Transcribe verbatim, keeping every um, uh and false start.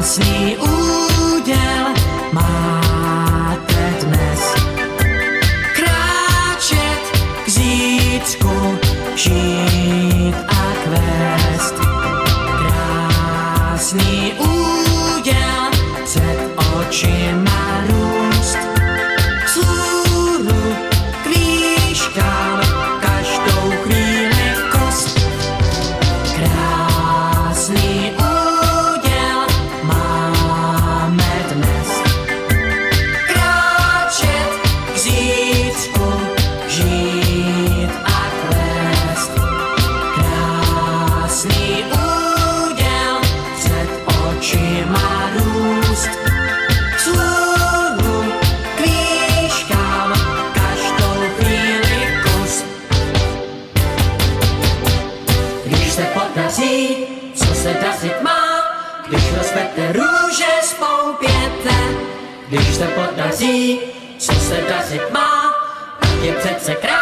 Krásný úděl máte dnes. Kráčet k zítřku, žít a kvést. Krásný úděl před očima růst. Vzhůru k výškám každou chvíli kost. Krásný úděl máme dnes. Kráčet k zítřku, žít a kvést. Krásný úděl před očima růst. Vzhůru k výškám každou chvíli kus. Když se podaří, co se dařit má, když rozkvete růže, spoupěte. Když se podaří, co se dařit má, tak je přece krásný.